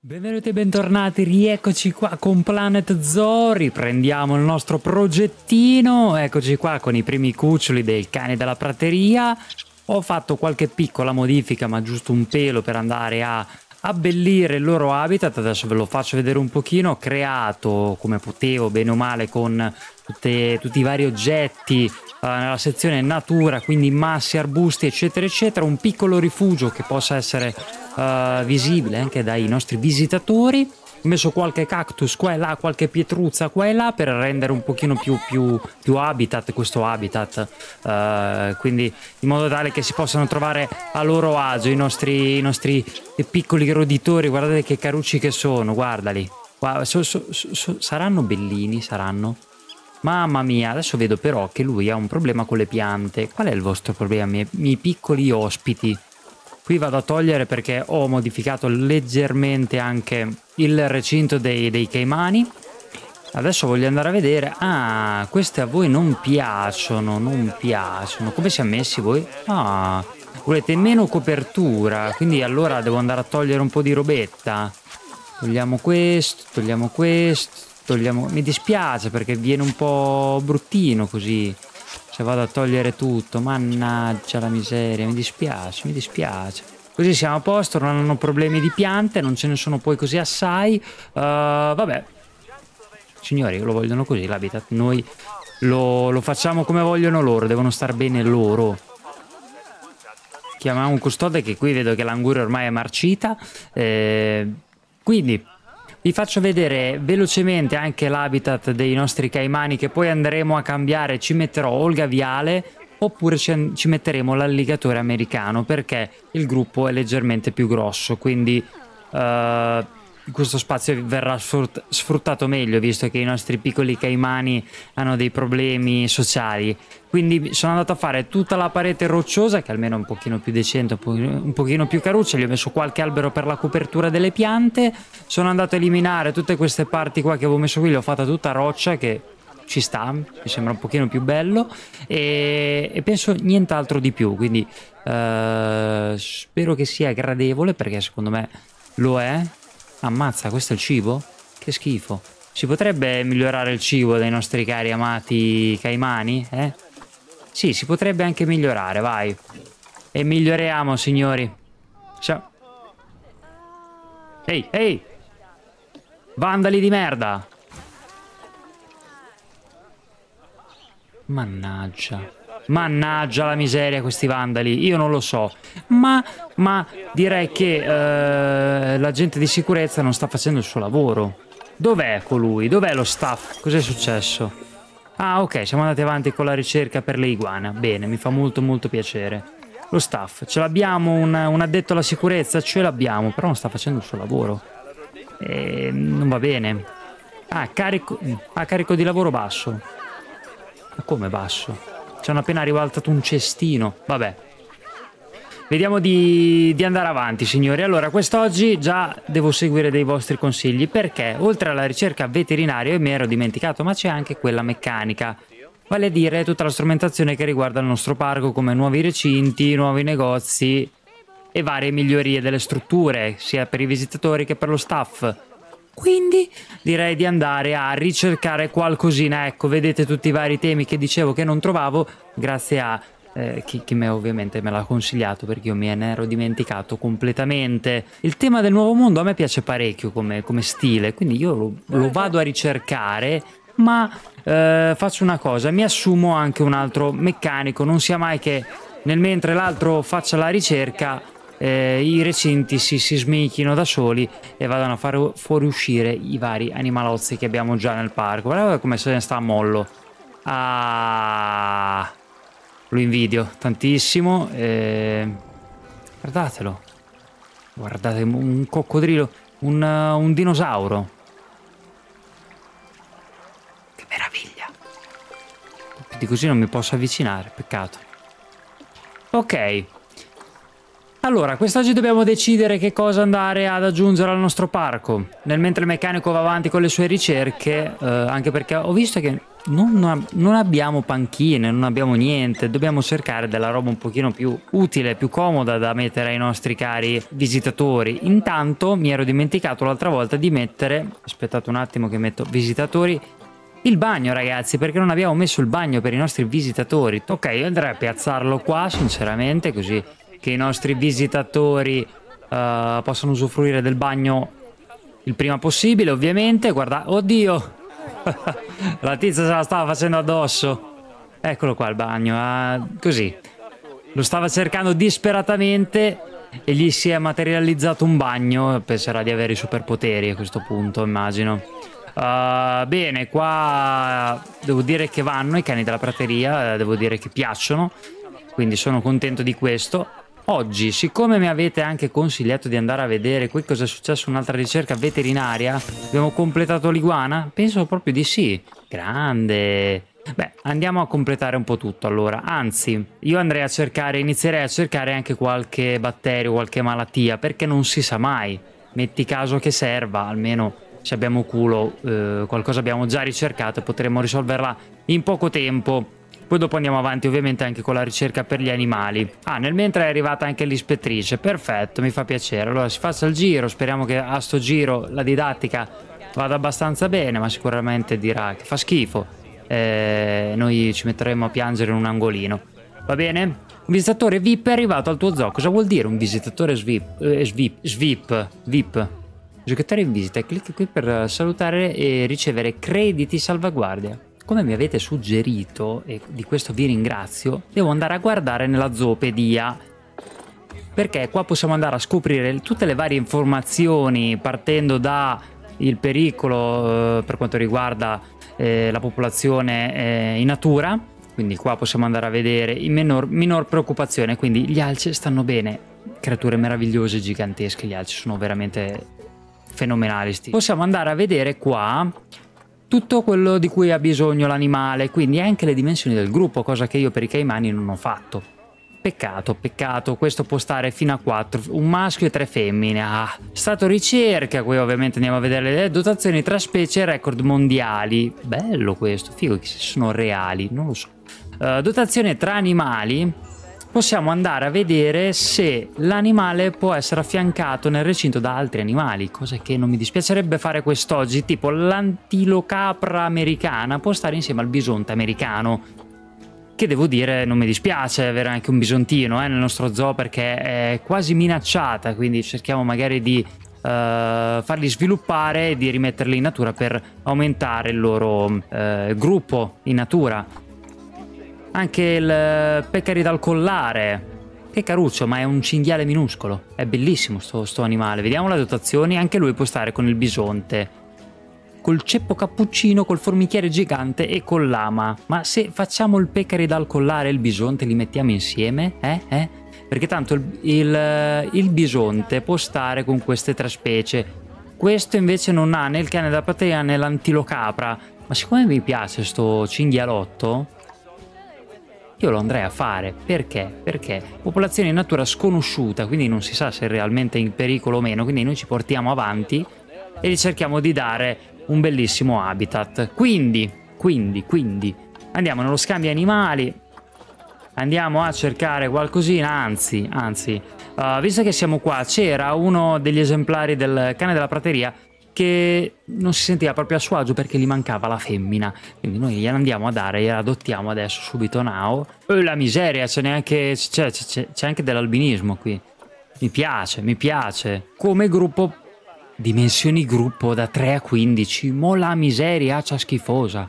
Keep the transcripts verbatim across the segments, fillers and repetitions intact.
Benvenuti e bentornati, rieccoci qua con Planet Zoo, riprendiamo il nostro progettino, eccoci qua con i primi cuccioli dei cani della prateria. Ho fatto qualche piccola modifica, ma giusto un pelo per andare a abbellire il loro habitat, adesso ve lo faccio vedere un pochino. Ho creato come potevo, bene o male, con tutte, tutti i vari oggetti uh, nella sezione natura, quindi massi, arbusti eccetera eccetera, un piccolo rifugio che possa essere uh, visibile anche dai nostri visitatori. Ho messo qualche cactus qua e là, qualche pietruzza qua e là per rendere un pochino più, più, più habitat questo habitat, uh, quindi in modo tale che si possano trovare a loro agio i nostri, i nostri piccoli roditori. Guardate che carucci che sono, guardali. Guarda, so, so, so, saranno bellini, saranno. Mamma mia, adesso vedo però che lui ha un problema con le piante. Qual è il vostro problema, miei, miei piccoli ospiti? Qui vado a togliere perché ho modificato leggermente anche il recinto dei, dei caimani. Adesso voglio andare a vedere. Ah, queste a voi non piacciono, non piacciono. Come siamo messi voi? Ah, volete meno copertura, quindi allora devo andare a togliere un po' di robetta. Togliamo questo, togliamo questo, togliamo... Mi dispiace perché viene un po' bruttino così. Se vado a togliere tutto, mannaggia la miseria, mi dispiace, mi dispiace. Così siamo a posto, non hanno problemi di piante, non ce ne sono poi così assai. Uh, vabbè, signori, lo vogliono così l'habitat, noi lo, lo facciamo come vogliono loro, devono star bene loro. Chiamiamo un custode che qui vedo che l'anguria ormai è marcita. Eh, quindi... Vi faccio vedere velocemente anche l'habitat dei nostri caimani che poi andremo a cambiare. Ci metterò o il gaviale oppure ci, ci metteremo l'alligatore americano perché il gruppo è leggermente più grosso, quindi uh, questo spazio verrà sfruttato meglio visto che i nostri piccoli caimani hanno dei problemi sociali. Quindi sono andato a fare tutta la parete rocciosa che almeno è un pochino più decente, un pochino, un pochino più caruccia. Gli ho messo qualche albero per la copertura delle piante. Sono andato a eliminare tutte queste parti qua che avevo messo qui, le ho fatta tutta roccia che ci sta, mi sembra un pochino più bello e, e penso nient'altro di più, quindi uh, spero che sia gradevole perché secondo me lo è. Ammazza, questo è il cibo? Che schifo. Si potrebbe migliorare il cibo dei nostri cari amati caimani, eh? Sì, si potrebbe anche migliorare, vai. E miglioriamo, signori. Ciao. Ehi, ehi! Vandali di merda! Mannaggia. Mannaggia la miseria questi vandali. Io non lo so. Ma, ma direi che uh, l'agente di sicurezza non sta facendo il suo lavoro. Dov'è colui? Dov'è lo staff? Cos'è successo? Ah, ok, siamo andati avanti con la ricerca per le iguane. Bene, mi fa molto molto piacere. Lo staff, ce l'abbiamo un, un addetto alla sicurezza? Ce l'abbiamo, però non sta facendo il suo lavoro. E non va bene. Ah, carico, ah, carico di lavoro basso. Ma come basso? Ci hanno appena ribaltato un cestino. Vabbè. Vediamo di, di andare avanti, signori. Allora, quest'oggi già devo seguire dei vostri consigli perché oltre alla ricerca veterinaria io mi ero dimenticato, ma c'è anche quella meccanica, vale a dire tutta la strumentazione che riguarda il nostro parco come nuovi recinti, nuovi negozi e varie migliorie delle strutture sia per i visitatori che per lo staff. Quindi direi di andare a ricercare qualcosina. Ecco, vedete tutti i vari temi che dicevo che non trovavo grazie a Eh, chi, chi me ovviamente me l'ha consigliato perché io me ne ero dimenticato completamente. Il tema del nuovo mondo a me piace parecchio come, come stile, quindi io lo, lo vado a ricercare, ma eh, faccio una cosa, mi assumo anche un altro meccanico, non sia mai che nel mentre l'altro faccia la ricerca eh, i recinti si, si smichino da soli e vadano a far fuoriuscire i vari animalozzi che abbiamo già nel parco. Guardate come se ne sta a mollo. Ah... Lo invidio tantissimo. Eh... Guardatelo. Guardate, un coccodrillo, un, uh, un dinosauro. Che meraviglia. Più di così non mi posso avvicinare, peccato. Ok. Allora, quest'oggi dobbiamo decidere che cosa andare ad aggiungere al nostro parco. Nel mentre il meccanico va avanti con le sue ricerche, eh, anche perché ho visto che non, non abbiamo panchine, non abbiamo niente, dobbiamo cercare della roba un pochino più utile, più comoda da mettere ai nostri cari visitatori. Intanto mi ero dimenticato l'altra volta di mettere, aspettate un attimo che metto visitatori, il bagno ragazzi, perché non abbiamo messo il bagno per i nostri visitatori. Ok, io andrei a piazzarlo qua sinceramente, così che i nostri visitatori uh, possano usufruire del bagno il prima possibile, ovviamente. Guarda, oddio, la tizia se la stava facendo addosso. Eccolo qua il bagno, uh, così. Lo stava cercando disperatamente e gli si è materializzato un bagno. Penserà di avere i superpoteri a questo punto, immagino. Uh, bene, qua devo dire che vanno i cani della prateria, devo dire che piacciono, quindi sono contento di questo. Oggi, siccome mi avete anche consigliato di andare a vedere qui cosa è successo, un'altra ricerca veterinaria, abbiamo completato l'iguana? Penso proprio di sì. Grande. Beh, andiamo a completare un po' tutto allora. Anzi, io andrei a cercare, inizierei a cercare anche qualche batterio, qualche malattia, perché non si sa mai. Metti caso che serva, almeno se abbiamo culo, eh, qualcosa abbiamo già ricercato e potremo risolverla in poco tempo. Poi dopo andiamo avanti ovviamente anche con la ricerca per gli animali. Ah, nel mentre è arrivata anche l'ispettrice, perfetto, mi fa piacere. Allora si faccia il giro, speriamo che a sto giro la didattica vada abbastanza bene, ma sicuramente dirà che fa schifo. Eh, noi ci metteremo a piangere in un angolino. Va bene? Un visitatore V I P è arrivato al tuo zoo. Cosa vuol dire un visitatore S V I P? Eh, S V I P, S V I P, V I P. Giocatore in visita, clicca qui per salutare e ricevere crediti salvaguardia. Come mi avete suggerito, e di questo vi ringrazio, devo andare a guardare nella zoopedia, perché qua possiamo andare a scoprire tutte le varie informazioni partendo da il pericolo eh, per quanto riguarda eh, la popolazione eh, in natura, quindi qua possiamo andare a vedere in minor, minor preoccupazione, quindi gli alci stanno bene, creature meravigliose, gigantesche, gli alci sono veramente fenomenali. Possiamo andare a vedere qua tutto quello di cui ha bisogno l'animale, quindi anche le dimensioni del gruppo, cosa che io per i caimani non ho fatto. Peccato, peccato, questo può stare fino a quattro, un maschio e tre femmine. Ah, stato ricerca, qui ovviamente andiamo a vedere le dotazioni tra specie e record mondiali. Bello questo, figo che sono reali, non lo so. Uh, dotazione tra animali. Possiamo andare a vedere se l'animale può essere affiancato nel recinto da altri animali, cosa che non mi dispiacerebbe fare quest'oggi, tipo l'antilocapra americana può stare insieme al bisonte americano, che devo dire non mi dispiace avere anche un bisontino eh, nel nostro zoo, perché è quasi minacciata, quindi cerchiamo magari di uh, farli sviluppare e di rimetterli in natura per aumentare il loro uh, gruppo in natura. Anche il peccari dal collare, che caruccio, ma è un cinghiale minuscolo, è bellissimo sto, sto animale. Vediamo le dotazioni, anche lui può stare con il bisonte, col ceppo cappuccino, col formichiere gigante e col lama. Ma se facciamo il peccari dal collare e il bisonte li mettiamo insieme? Eh? Eh? Perché tanto il, il, il bisonte può stare con queste tre specie, questo invece non ha né il cane della prateria né l'antilocapra. Ma siccome mi piace sto cinghialotto, io lo andrei a fare. Perché? Perché popolazione in natura sconosciuta, quindi non si sa se è realmente in pericolo o meno, quindi noi ci portiamo avanti e gli cerchiamo di dare un bellissimo habitat. Quindi, quindi, quindi andiamo nello scambio animali, andiamo a cercare qualcosina, anzi, anzi, uh, visto che siamo qua, c'era uno degli esemplari del cane della prateria che non si sentiva proprio a suo agio perché gli mancava la femmina, quindi noi gliela andiamo a dare, gliela adottiamo adesso subito now. E la miseria, c'è neanche c'è, c'è, c'è anche dell'albinismo qui. Mi piace, mi piace. Come gruppo, dimensioni gruppo da tre a quindici, mo la miseria, c'ha schifosa.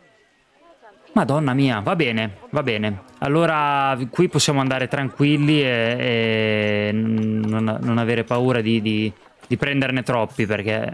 Madonna mia, va bene, va bene. Allora qui possiamo andare tranquilli e, e non, non avere paura di, di di prenderne troppi, perché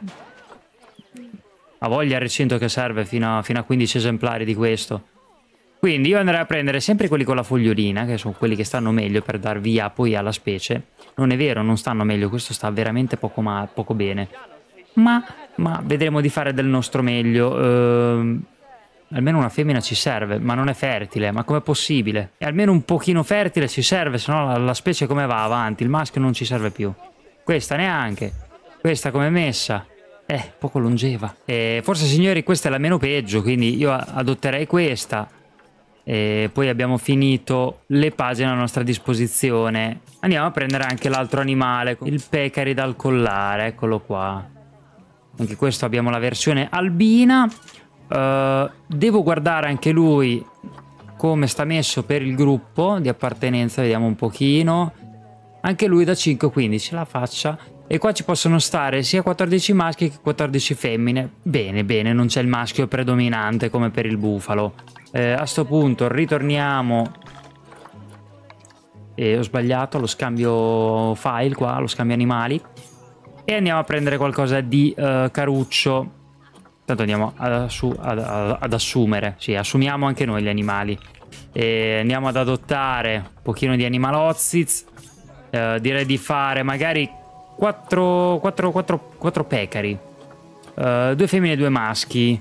ha voglia il recinto che serve fino a, fino a quindici esemplari di questo. Quindi io andrei a prendere sempre quelli con la fogliolina, che sono quelli che stanno meglio per dar via poi alla specie. Non è vero, non stanno meglio, questo sta veramente poco, ma, poco bene. Ma, ma vedremo di fare del nostro meglio. Ehm, almeno una femmina ci serve, ma non è fertile, ma com'è possibile? E almeno un pochino fertile ci serve, se no la, la specie come va avanti? Il maschio non ci serve più. Questa neanche. Questa come è messa? Eh, è poco longeva. E forse, signori, questa è la meno peggio, quindi io adotterei questa. E poi abbiamo finito le pagine a nostra disposizione. Andiamo a prendere anche l'altro animale, il pecari dal collare, eccolo qua. Anche questo abbiamo la versione albina. Uh, devo guardare anche lui come sta messo per il gruppo di appartenenza, vediamo un pochino. Anche lui da cinque a quindici, la faccia. E qua ci possono stare sia quattordici maschi che quattordici femmine. Bene, bene, non c'è il maschio predominante come per il bufalo. Eh, a sto punto ritorniamo. E ho sbagliato lo scambio file qua, lo scambio animali. E andiamo a prendere qualcosa di uh, caruccio. Tanto andiamo ad, assu ad, ad assumere. Sì, assumiamo anche noi gli animali. E andiamo ad adottare un pochino di animalozziz. Uh, direi di fare magari quattro pecari. Uh, due femmine e due maschi.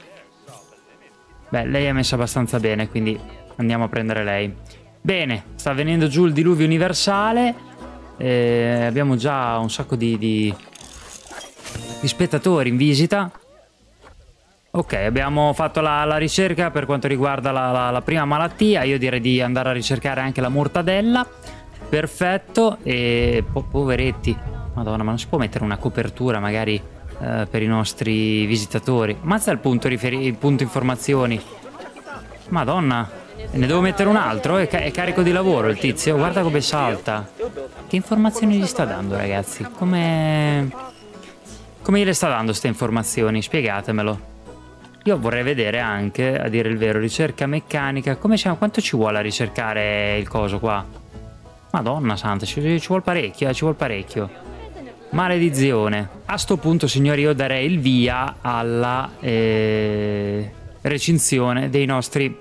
Beh, lei è messa abbastanza bene, quindi andiamo a prendere lei. Bene, sta venendo giù il diluvio universale. Eh, abbiamo già un sacco di, di, di spettatori in visita. Ok, abbiamo fatto la, la ricerca per quanto riguarda la, la, la prima malattia. Io direi di andare a ricercare anche la mortadella. Perfetto. E po poveretti. Madonna, ma non si può mettere una copertura magari eh, per i nostri visitatori? Mazza il punto, il punto informazioni. Madonna. Ne devo mettere un altro? È, ca è carico di lavoro il tizio. Guarda come salta. Che informazioni gli sta dando, ragazzi? Come... Come gliele sta dando queste informazioni? Spiegatemelo. Io vorrei vedere anche, a dire il vero, ricerca meccanica. Come siamo? Quanto ci vuole a ricercare il coso qua? Madonna santa, ci, ci vuole parecchio, eh, ci vuole parecchio. Maledizione. A sto punto, signori, io darei il via alla eh, recinzione dei nostri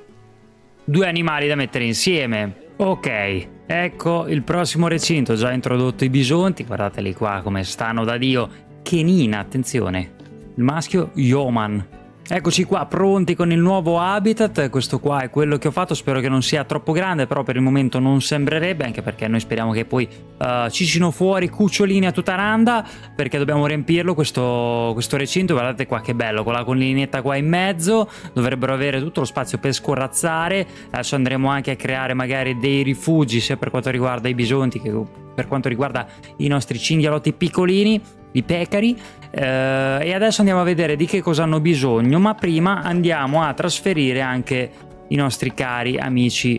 due animali da mettere insieme. Ok, ecco il prossimo recinto. Ho già introdotto i bisonti. Guardateli qua come stanno da Dio. Kenina, attenzione. Il maschio Yoman. Eccoci qua pronti con il nuovo habitat. Questo qua è quello che ho fatto. Spero che non sia troppo grande, però per il momento non sembrerebbe, anche perché noi speriamo che poi uh, ci siano fuori cucciolini a tutta randa, perché dobbiamo riempirlo questo, questo recinto. Guardate qua che bello, con la collinetta qua in mezzo. Dovrebbero avere tutto lo spazio per scorrazzare. Adesso andremo anche a creare magari dei rifugi, sia per quanto riguarda i bisonti che per quanto riguarda i nostri cinghialotti piccolini, i pecari. Eh, e adesso andiamo a vedere di che cosa hanno bisogno, ma prima andiamo a trasferire anche i nostri cari amici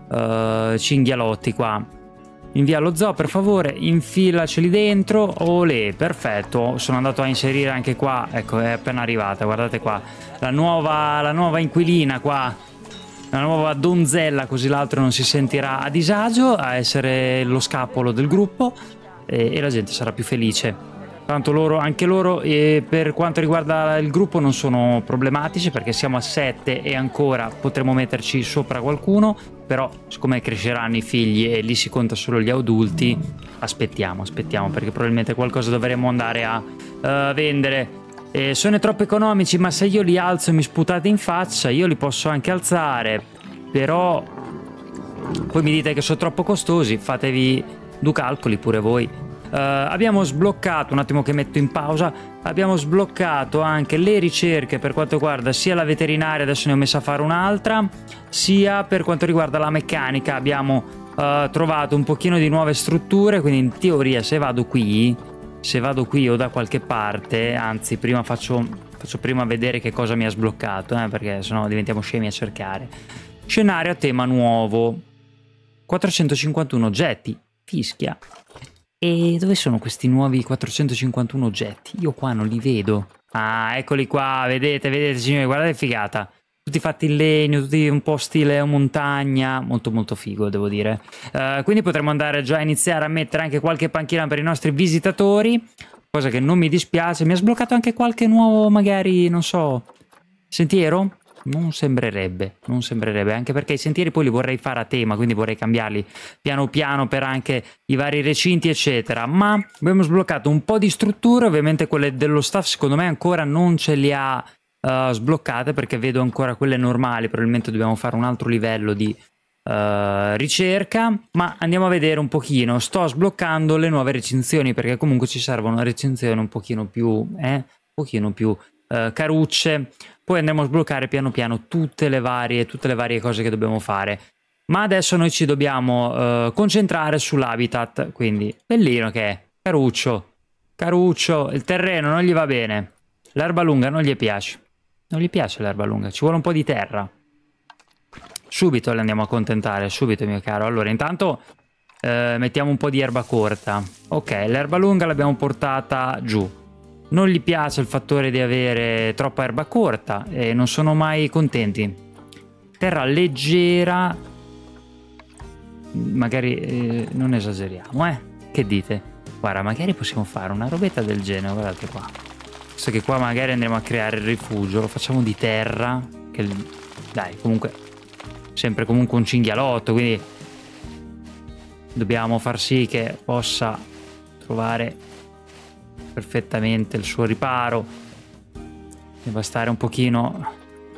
eh, cinghialotti qua. Invia lo zoo per favore, infilaceli dentro. Olè, perfetto. Sono andato a inserire anche qua, ecco, è appena arrivata, guardate qua la nuova, la nuova inquilina qua, la nuova donzella, così l'altro non si sentirà a disagio a essere lo scapolo del gruppo e, e la gente sarà più felice. Tanto loro, anche loro, e per quanto riguarda il gruppo non sono problematici, perché siamo a sette e ancora potremo metterci sopra qualcuno, però siccome cresceranno i figli e lì si conta solo gli adulti, aspettiamo, aspettiamo, perché probabilmente qualcosa dovremo andare a uh, vendere. Eh, sono troppo economici, ma se io li alzo e mi sputate in faccia, io li posso anche alzare, però poi mi dite che sono troppo costosi, fatevi due calcoli pure voi. Uh, abbiamo sbloccato, un attimo che metto in pausa, abbiamo sbloccato anche le ricerche per quanto riguarda sia la veterinaria, adesso ne ho messa a fare un'altra, sia per quanto riguarda la meccanica. Abbiamo uh, trovato un pochino di nuove strutture, quindi in teoria se vado qui, se vado qui o da qualche parte, anzi prima faccio, faccio prima vedere che cosa mi ha sbloccato, eh, perché sennò diventiamo scemi a cercare. Scenario a tema nuovo, quattrocentocinquantuno oggetti, fischia. E dove sono questi nuovi quattrocentocinquantuno oggetti? Io qua non li vedo. Ah, eccoli qua, vedete, vedete signori, guardate figata. Tutti fatti in legno, tutti un po' stile montagna, molto molto figo devo dire. Uh, quindi potremmo andare già a iniziare a mettere anche qualche panchina per i nostri visitatori, cosa che non mi dispiace. Mi ha sbloccato anche qualche nuovo, magari, non so, sentiero? Non sembrerebbe, non sembrerebbe, anche perché i sentieri poi li vorrei fare a tema, quindi vorrei cambiarli piano piano per anche i vari recinti eccetera. Ma abbiamo sbloccato un po' di strutture, ovviamente quelle dello staff secondo me ancora non ce li ha uh, sbloccate, perché vedo ancora quelle normali, probabilmente dobbiamo fare un altro livello di uh, ricerca, ma andiamo a vedere un pochino. Sto sbloccando le nuove recinzioni, perché comunque ci servono recinzioni un pochino più... Eh? pochino più eh, carucce. Poi andremo a sbloccare piano piano tutte le varie, tutte le varie cose che dobbiamo fare. Ma adesso noi ci dobbiamo eh, concentrare sull'habitat, quindi bellino che è, caruccio, caruccio, il terreno non gli va bene, l'erba lunga non gli piace, non gli piace l'erba lunga, ci vuole un po' di terra. Subito le andiamo a accontentare, subito mio caro. Allora intanto eh, mettiamo un po' di erba corta. Ok, l'erba lunga l'abbiamo portata giù. Non gli piace il fattore di avere troppa erba corta e non sono mai contenti. Terra leggera, magari eh, non esageriamo, eh? Che dite? Guarda, magari possiamo fare una robetta del genere, guardate qua. Visto che qua magari andremo a creare il rifugio, lo facciamo di terra, che dai, comunque sempre comunque un cinghialotto, quindi dobbiamo far sì che possa trovare perfettamente il suo riparo. Deve stare un pochino,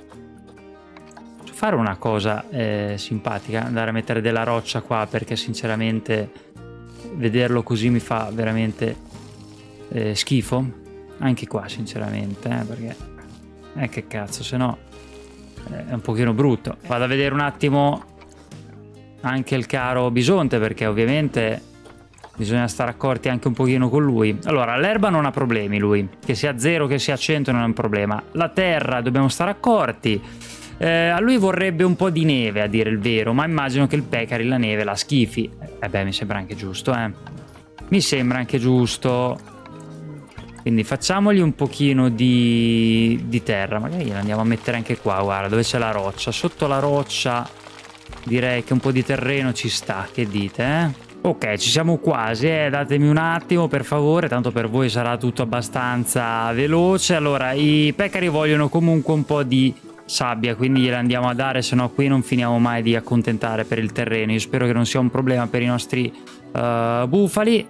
fare una cosa eh, simpatica, andare a mettere della roccia qua, perché sinceramente vederlo così mi fa veramente eh, schifo anche qua sinceramente, eh, perché eh, che cazzo, se no è un pochino brutto. Vado a vedere un attimo anche il caro bisonte, perché ovviamente bisogna stare accorti anche un pochino con lui. Allora, l'erba non ha problemi lui, che sia zero che sia cento non è un problema. La terra dobbiamo stare accorti. Eh, a lui vorrebbe un po' di neve, a dire il vero, ma immagino che il Pecari la neve la schifi. E eh beh, mi sembra anche giusto, eh. Mi sembra anche giusto. Quindi facciamogli un pochino di, di terra, magari gliela andiamo a mettere anche qua, guarda, dove c'è la roccia. Sotto la roccia direi che un po' di terreno ci sta, che dite, eh? Ok, ci siamo quasi, eh? Datemi un attimo per favore, tanto per voi sarà tutto abbastanza veloce. Allora, i Pecari vogliono comunque un po' di sabbia, quindi gliela andiamo a dare, se no qui non finiamo mai di accontentare per il terreno. Io spero che non sia un problema per i nostri uh, bufali.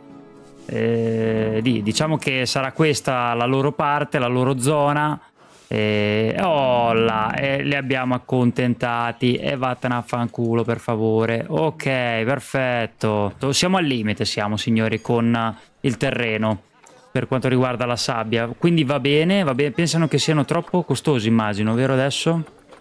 Eh, diciamo che sarà questa la loro parte, la loro zona. E oh là, e li abbiamo accontentati e vattene a fanculo per favore. Ok, perfetto, siamo al limite, siamo signori, con il terreno per quanto riguarda la sabbia, quindi va bene, va bene. Pensano che siano troppo costosi, immagino, vero adesso?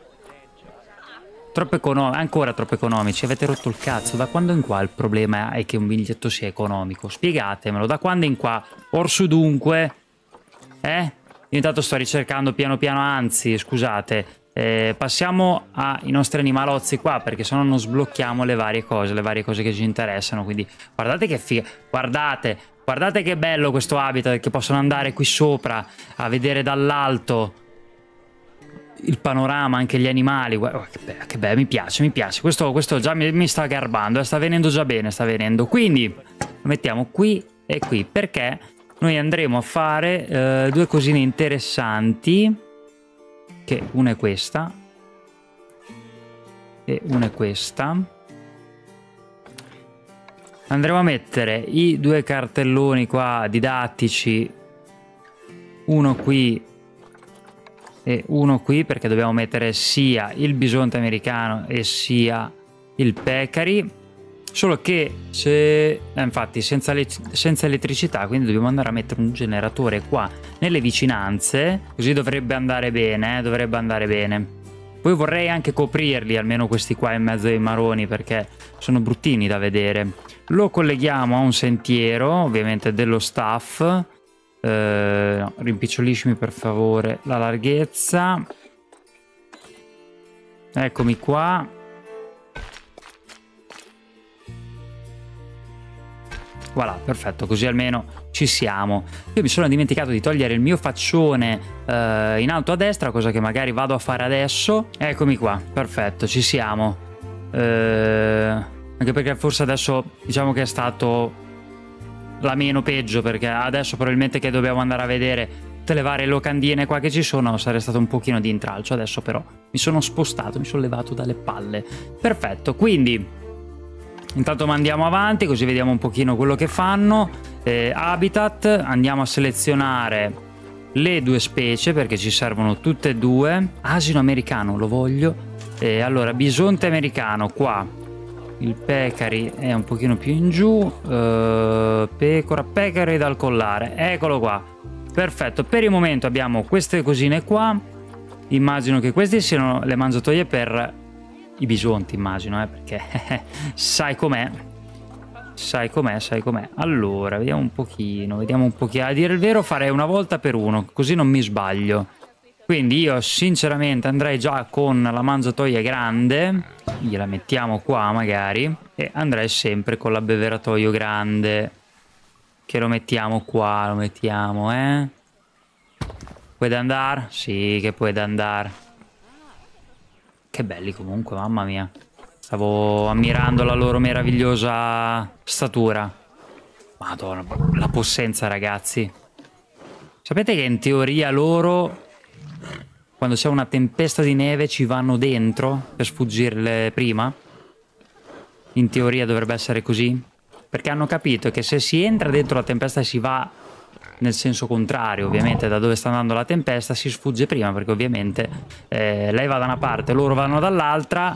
Troppo economici, ancora troppo economici. Avete rotto il cazzo. Da quando in qua il problema è che un biglietto sia economico? Spiegatemelo, da quando in qua? Orsu dunque? Eh? Io intanto sto ricercando piano piano, anzi, scusate, eh, passiamo ai nostri animalozzi qua, perché sennò non sblocchiamo le varie cose, le varie cose che ci interessano. Quindi guardate che figa, guardate, guardate che bello questo habitat, che possono andare qui sopra a vedere dall'alto il panorama, anche gli animali. Guarda, che bello, che bello, mi piace, mi piace. Questo, questo già mi, mi sta garbando, eh, sta venendo già bene, sta venendo. Quindi lo mettiamo qui e qui, perché noi andremo a fare eh, due cosine interessanti, che una è questa e una è questa. Andremo a mettere i due cartelloni qua didattici, uno qui e uno qui, perché dobbiamo mettere sia il bisonte americano e sia il Pecari. Solo che se eh, infatti senza, le senza elettricità, quindi dobbiamo andare a mettere un generatore qua nelle vicinanze, così dovrebbe andare bene, eh, dovrebbe andare bene. Poi vorrei anche coprirli, almeno questi qua in mezzo ai maroni, perché sono bruttini da vedere. Lo colleghiamo a un sentiero, ovviamente dello staff. Eh, no, rimpiccioliscimi per favore la larghezza. Eccomi qua. Voilà, perfetto, così almeno ci siamo. Io mi sono dimenticato di togliere il mio faccione eh, in alto a destra, cosa che magari vado a fare adesso. Eccomi qua, perfetto, ci siamo. Eh, anche perché forse adesso diciamo che è stato la meno peggio, perché adesso probabilmente che dobbiamo andare a vedere tutte le varie locandine qua che ci sono sarei stato un pochino di intralcio. Adesso però mi sono spostato, mi sono levato dalle palle. Perfetto, quindi intanto mandiamo avanti, così vediamo un pochino quello che fanno. Eh, habitat, andiamo a selezionare le due specie, perché ci servono tutte e due. Asino americano lo voglio. Eh, allora, bisonte americano qua. Il Pecari è un pochino più in giù. Uh, pecora, Pecari dal collare. Eccolo qua. Perfetto, per il momento abbiamo queste cosine qua. Immagino che queste siano le mangiatoie per i bisonti, immagino, eh, perché sai com'è. Sai com'è, sai com'è. Allora, vediamo un pochino, vediamo un pochino. A dire il vero farei una volta per uno, così non mi sbaglio. Quindi io sinceramente andrei già con la mangiatoia grande, gliela mettiamo qua magari, e andrei sempre con l'abbeveratoio grande, che lo mettiamo qua, lo mettiamo, eh. Puoi andare? Sì, che puoi andare. Che belli comunque, mamma mia. Stavo ammirando la loro meravigliosa statura. Madonna, la possenza, ragazzi. Sapete che in teoria loro, quando c'è una tempesta di neve, ci vanno dentro per sfuggirle prima? In teoria dovrebbe essere così. Perché hanno capito che se si entra dentro la tempesta e si va nel senso contrario, ovviamente, da dove sta andando la tempesta, si sfugge prima, perché ovviamente eh, lei va da una parte, loro vanno dall'altra,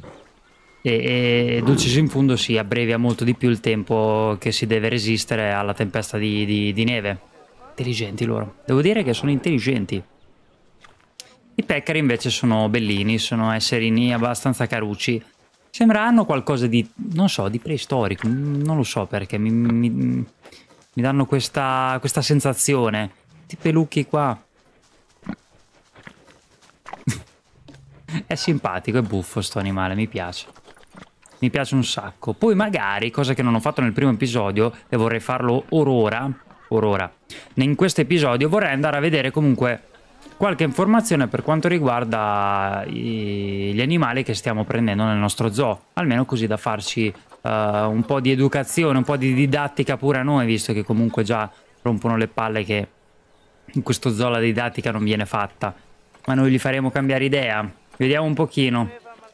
e, e dulcis in fundo si abbrevia molto di più il tempo che si deve resistere alla tempesta di, di, di neve. Intelligenti loro, devo dire che sono intelligenti. I peccari invece sono bellini, sono esserini abbastanza carucci. Sembreranno qualcosa di, non so, di preistorico, non lo so perché, mi, mi, mi danno questa, questa sensazione. Questi pelucchi qua. È simpatico, è buffo sto animale, mi piace. Mi piace un sacco. Poi magari, cosa che non ho fatto nel primo episodio, e vorrei farlo orora, orora, in questo episodio vorrei andare a vedere comunque qualche informazione per quanto riguarda i, gli animali che stiamo prendendo nel nostro zoo, almeno così da farci uh, un po' di educazione, un po' di didattica pure a noi, visto che comunque già rompono le palle che in questo zoo la didattica non viene fatta, ma noi gli faremo cambiare idea. Vediamo un pochino.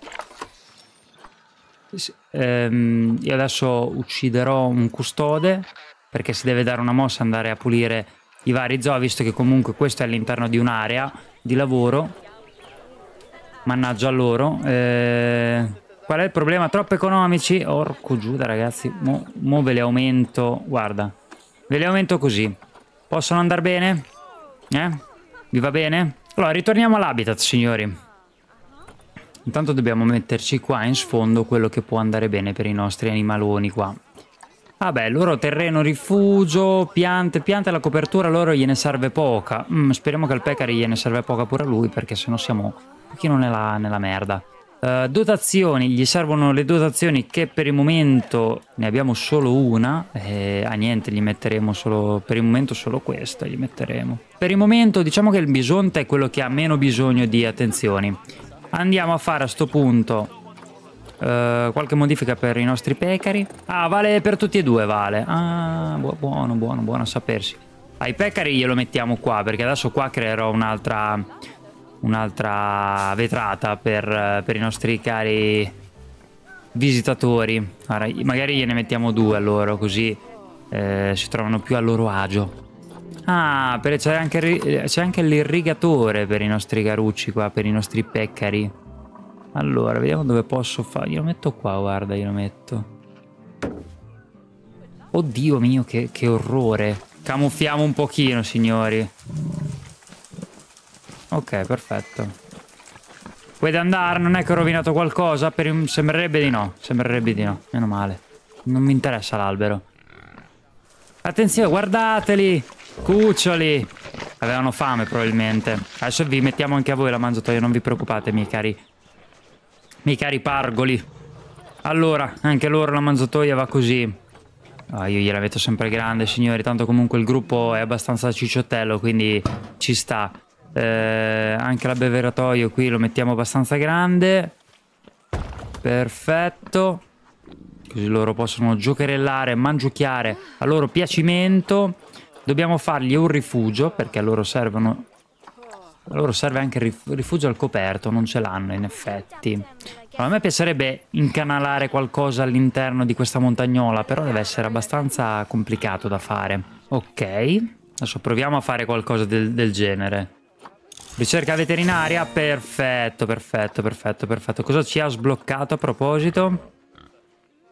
Ehm, io adesso ucciderò un custode perché si deve dare una mossa, andare a pulire i vari zoo, visto che comunque questo è all'interno di un'area di lavoro. Mannaggia a loro. Eh, qual è il problema? Troppo economici? Orco Giuda, ragazzi. Mo, mo ve li aumento. Guarda, ve li aumento così. Possono andare bene? Eh? Vi va bene? Allora, ritorniamo all'habitat, signori. Intanto dobbiamo metterci qua in sfondo quello che può andare bene per i nostri animaloni qua. Vabbè, loro terreno, rifugio, piante, piante, la copertura loro gliene serve poca. Mm, speriamo che al peccari gliene serve poca pure a lui, perché sennò siamo un pochino nella, nella merda. Uh, dotazioni, gli servono le dotazioni che per il momento ne abbiamo solo una. E, ah niente, gli metteremo solo, per il momento solo questa gli metteremo. Per il momento diciamo che il bisonte è quello che ha meno bisogno di attenzioni. Andiamo a fare a sto punto Uh, qualche modifica per i nostri peccari. Ah, vale per tutti e due, vale. Ah, bu buono, buono, buono a sapersi. Ai peccari glielo mettiamo qua, perché adesso qua creerò un'altra un'altra vetrata per, per i nostri cari visitatori. Allora, magari gliene mettiamo due a loro, così eh, si trovano più a loro agio. Ah, c'è anche, c'è anche l'irrigatore per i nostri carucci qua, per i nostri peccari. Allora, vediamo dove posso fare. Glielo metto qua, guarda, glielo metto. Oddio mio, che, che orrore. Camuffiamo un pochino, signori. Ok, perfetto. Puoi andare? Non è che ho rovinato qualcosa? Per... Sembrerebbe di no. Sembrerebbe di no. Meno male. Non mi interessa l'albero. Attenzione, guardateli! Cuccioli! Avevano fame, probabilmente. Adesso vi mettiamo anche a voi la mangiatoia, non vi preoccupate, miei cari... miei cari pargoli. Allora, anche loro la mangiatoia va così. Ah, io gliela metto sempre grande, signori. Tanto comunque il gruppo è abbastanza cicciottello, quindi ci sta. Eh, anche l'abbeveratoio qui lo mettiamo abbastanza grande. Perfetto. Così loro possono giocherellare, mangiucchiare a loro piacimento. Dobbiamo fargli un rifugio, perché a loro servono... A loro serve anche il rifugio al coperto, non ce l'hanno in effetti. Allora, a me piacerebbe incanalare qualcosa all'interno di questa montagnola, però deve essere abbastanza complicato da fare. Ok, adesso proviamo a fare qualcosa del, del genere. Ricerca veterinaria, perfetto, perfetto, perfetto, perfetto. Cosa ci ha sbloccato a proposito?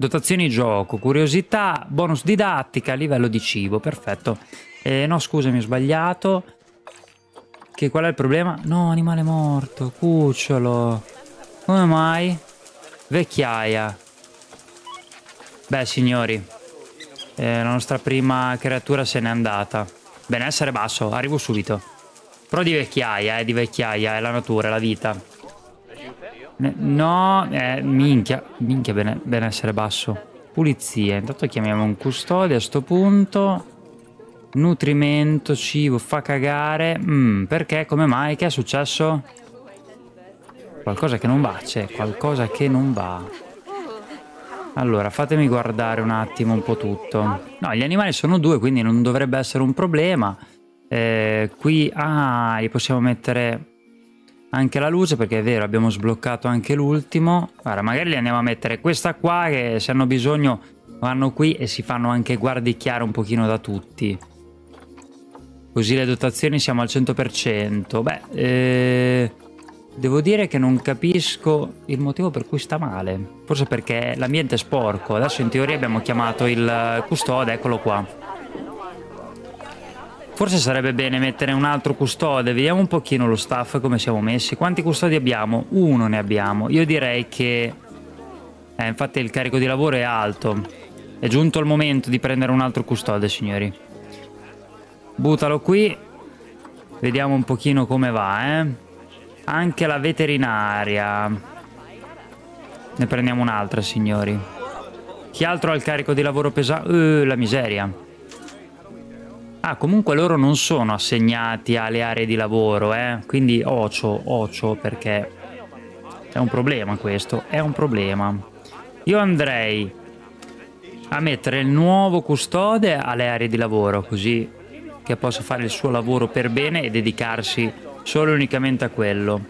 Dotazioni gioco, curiosità, bonus didattica, livello di cibo, perfetto. Eh, no, scusami, ho sbagliato. Che qual è il problema? No, animale morto, cucciolo. Come mai? Vecchiaia. Beh, signori, eh, la nostra prima creatura se n'è andata. Benessere basso, arrivo subito. Però di vecchiaia, eh, di vecchiaia, è la natura, è la vita. Ne no, eh, minchia, minchia, bene, benessere basso. Pulizia, intanto chiamiamo un custode a sto punto. Nutrimento, cibo, fa cagare. Mm, perché? Come mai? Che è successo? Qualcosa che non va, c'è qualcosa che non va. Allora, fatemi guardare un attimo un po' tutto. No, gli animali sono due, quindi non dovrebbe essere un problema. Eh, qui, ah, gli possiamo mettere anche la luce, perché è vero, abbiamo sbloccato anche l'ultimo. Guarda, magari li andiamo a mettere questa qua, che se hanno bisogno vanno qui e si fanno anche guardicchiare un pochino da tutti. Così le dotazioni siamo al cento per cento. Beh, eh, devo dire che non capisco il motivo per cui sta male. Forse perché l'ambiente è sporco. Adesso in teoria abbiamo chiamato il custode, eccolo qua. Forse sarebbe bene mettere un altro custode. Vediamo un pochino lo staff come siamo messi. Quanti custodi abbiamo? Uno ne abbiamo. Io direi che... Eh, infatti il carico di lavoro è alto. È giunto il momento di prendere un altro custode, signori. Buttalo qui. Vediamo un pochino come va, eh. Anche la veterinaria. Ne prendiamo un'altra, signori. Chi altro ha il carico di lavoro pesante? Uh, la miseria. Ah, comunque loro non sono assegnati alle aree di lavoro, eh. Quindi ocio, ocio, perché è un problema questo, è un problema. Io andrei a mettere il nuovo custode alle aree di lavoro, così che possa fare il suo lavoro per bene e dedicarsi solo e unicamente a quello.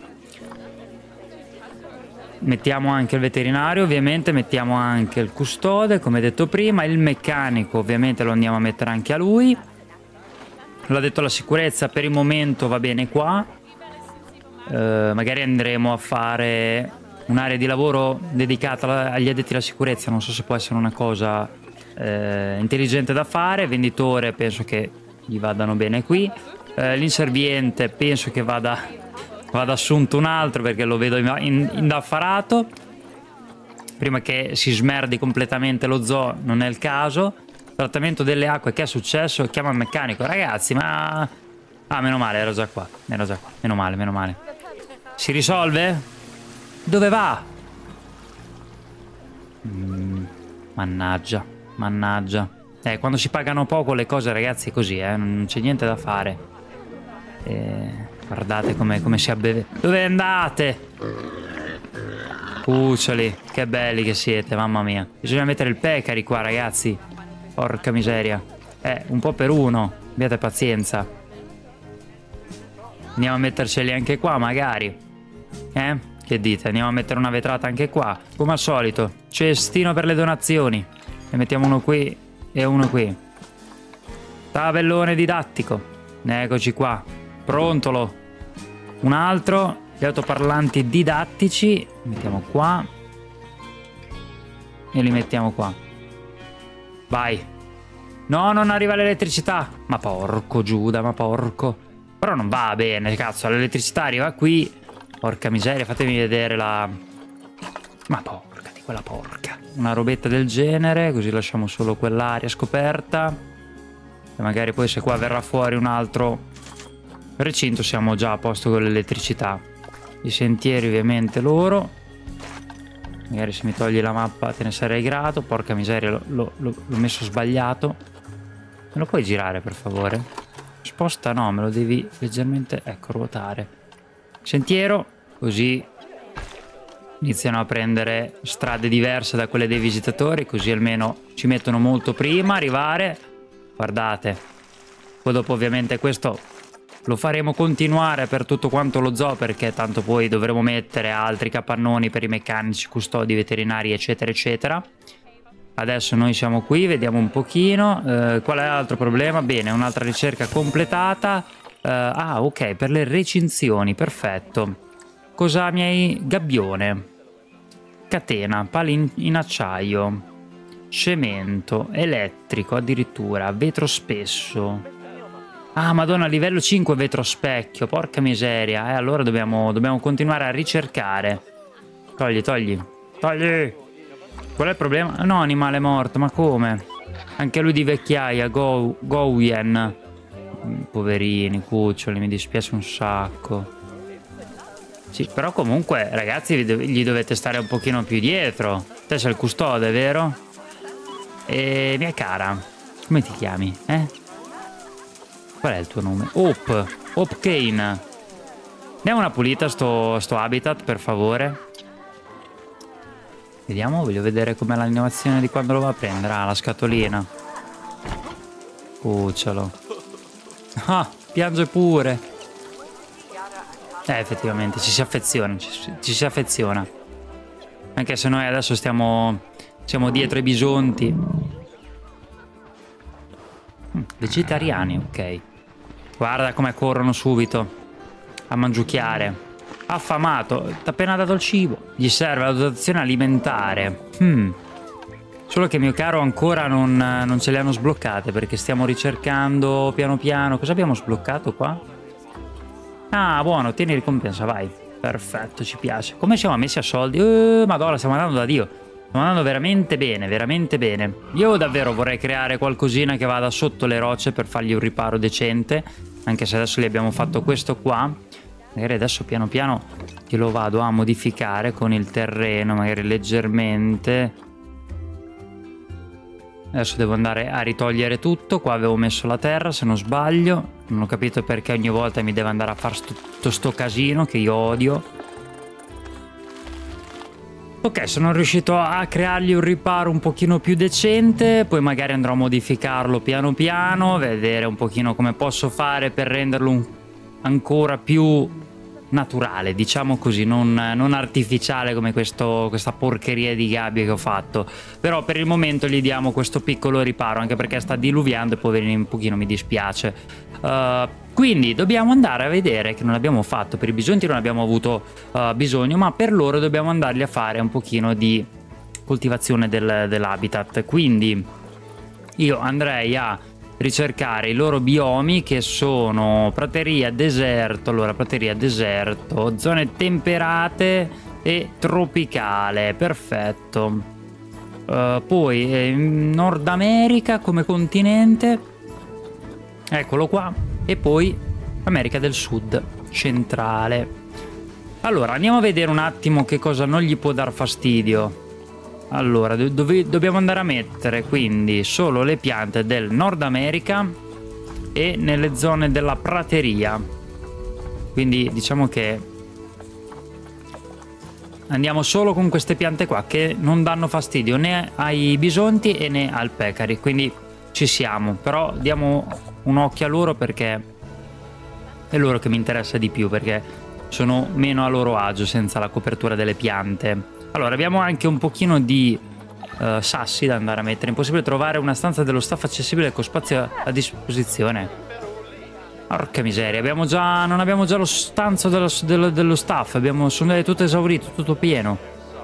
Mettiamo anche il veterinario, ovviamente, mettiamo anche il custode, come detto prima, il meccanico ovviamente lo andiamo a mettere anche a lui. L'ha detto la sicurezza, per il momento va bene qua. Eh, magari andremo a fare un'area di lavoro dedicata agli addetti alla sicurezza, non so se può essere una cosa eh, intelligente da fare. Venditore penso che gli vadano bene qui. Eh, l'inserviente penso che vada, vada assunto un altro, perché lo vedo indaffarato. Prima che si smerdi completamente lo zoo non è il caso. Trattamento delle acque, che è successo? Chiama il meccanico. Ragazzi, ma... Ah, meno male, ero già qua. Ero già qua. Meno male, meno male. Si risolve? Dove va? Mm, mannaggia, mannaggia. Eh, quando si pagano poco le cose, ragazzi, è così, eh. Non c'è niente da fare. Eh, guardate come, come si abbeve. Dove andate? Cuccioli, che belli che siete, mamma mia. Bisogna mettere il pecari qua, ragazzi. Porca miseria. Eh, un po' per uno. Abbiate pazienza. Andiamo a metterceli anche qua, magari. Eh? Che dite? Andiamo a mettere una vetrata anche qua. Come al solito. Cestino per le donazioni. Ne mettiamo uno qui e uno qui. Tabellone didattico. Eccoci qua. Prontolo. Un altro. Gli autoparlanti didattici. Mettiamo qua. E li mettiamo qua. Vai. No, non arriva l'elettricità. Ma porco Giuda, ma porco. Però non va bene, cazzo. L'elettricità arriva qui. Porca miseria, fatemi vedere la... Ma porca di quella porca. Una robetta del genere, così lasciamo solo quell'area scoperta. E magari poi se qua verrà fuori un altro recinto siamo già a posto con l'elettricità. I sentieri ovviamente loro. Magari se mi togli la mappa te ne sarei grato. Porca miseria, l'ho messo sbagliato. Me lo puoi girare per favore? Sposta no, me lo devi leggermente, ecco, ruotare. Sentiero, così iniziano a prendere strade diverse da quelle dei visitatori, così almeno ci mettono molto prima a arrivare. Guardate. Poi dopo ovviamente questo lo faremo continuare per tutto quanto lo zoo, perché tanto poi dovremo mettere altri capannoni per i meccanici, custodi, veterinari, eccetera eccetera. Adesso noi siamo qui, vediamo un pochino. Eh, qual è l'altro problema? Bene, un'altra ricerca completata. Eh, ah, ok, per le recinzioni, perfetto. Cosa mi hai? Gabbione. Catena, pali in, in acciaio. cemento, elettrico addirittura, vetro spesso. Ah, madonna, livello cinque vetro specchio, porca miseria. Eh, allora dobbiamo, dobbiamo continuare a ricercare. Togli, togli, togli. Qual è il problema? No, animale morto, ma come? Anche lui di vecchiaia, Go, Goyen. Poverini, cuccioli, mi dispiace un sacco. Sì, però comunque, ragazzi, gli dovete stare un pochino più dietro. Te sei il custode, vero? E mia cara, come ti chiami, eh? Qual è il tuo nome? Hope, Hope Kane. Diamo una pulita sto, sto habitat, per favore. Vediamo, voglio vedere com'è l'animazione di quando lo va a prendere. Ah, la scatolina. Cucciolo. Ah, piange pure. Eh, effettivamente, ci si affeziona, ci, ci si affeziona. Anche se noi adesso stiamo, siamo dietro i bisonti. Mm, vegetariani, ok. Guarda come corrono subito a mangiucchiare. Affamato, ti ha appena dato il cibo. Gli serve la dotazione alimentare. Hmm. Solo che mio caro ancora non, non ce le hanno sbloccate perché stiamo ricercando piano piano. Cosa abbiamo sbloccato qua? Ah, buono, tieni ricompensa, vai. Perfetto, ci piace. Come siamo messi a soldi? Uh, madonna, stiamo andando da Dio. Stiamo andando veramente bene, veramente bene. Io davvero vorrei creare qualcosina che vada sotto le rocce per fargli un riparo decente. Anche se adesso gli abbiamo fatto questo qua. Magari adesso piano piano glielo vado a modificare con il terreno, magari leggermente. Adesso devo andare a ritogliere tutto. Qua avevo messo la terra, se non sbaglio. Non ho capito perché ogni volta mi deve andare a fare tutto sto casino che io odio. Ok, sono riuscito a creargli un riparo un pochino più decente. Poi magari andrò a modificarlo piano piano, vedere un pochino come posso fare per renderlo un... ancora più naturale, diciamo così, non, non artificiale come questo, questa porcheria di gabbie che ho fatto. Però per il momento gli diamo questo piccolo riparo, anche perché sta diluviando e poverino un pochino mi dispiace. Uh, quindi dobbiamo andare a vedere, che non abbiamo fatto, per i bisonti non abbiamo avuto uh, bisogno, ma per loro dobbiamo andargli a fare un pochino di coltivazione del, dell'habitat. Quindi io andrei a ricercare i loro biomi, che sono prateria, deserto, allora prateria, deserto, zone temperate e tropicale, perfetto. Uh, poi eh, Nord America come continente, eccolo qua, e poi America del Sud centrale. Allora andiamo a vedere un attimo che cosa non gli può dar fastidio. Allora, dove dobbiamo andare a mettere quindi solo le piante del Nord America e nelle zone della prateria. Quindi diciamo che andiamo solo con queste piante qua che non danno fastidio né ai bisonti e né al pecari. Quindi ci siamo, però diamo un occhio a loro perché è loro che mi interessa di più, perché sono meno a loro agio senza la copertura delle piante. Allora abbiamo anche un pochino di uh, sassi da andare a mettere. È impossibile trovare una stanza dello staff accessibile con spazio a disposizione. Porca miseria, abbiamo già, non abbiamo già lo stanzo dello, dello, dello staff. Abbiamo, sono tutto esaurito, tutto pieno.